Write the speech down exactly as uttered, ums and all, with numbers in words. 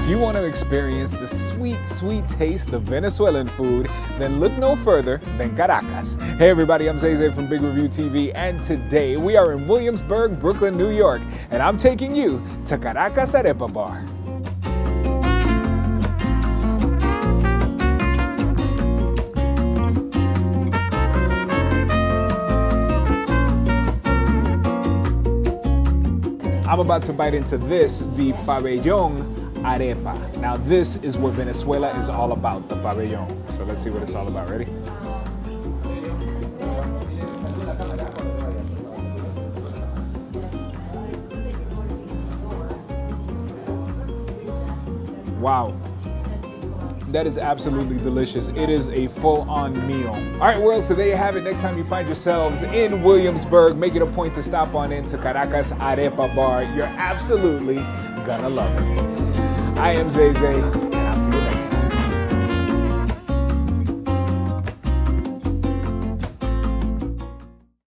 If you want to experience the sweet, sweet taste of Venezuelan food, then look no further than Caracas. Hey everybody, I'm Zay from Big Review T V, and today we are in Williamsburg, Brooklyn, New York, and I'm taking you to Caracas Arepa Bar. I'm about to bite into this, the Pabellon Arepa. Now this is what Venezuela is all about, the pabellon. So let's see what it's all about. Ready? Wow. That is absolutely delicious. It is a full-on meal. All right, world, so there you have it. Next time you find yourselves in Williamsburg, make it a point to stop on into Caracas Arepa Bar. You're absolutely gonna love it. I am Zay Zay, and I'll see you next time.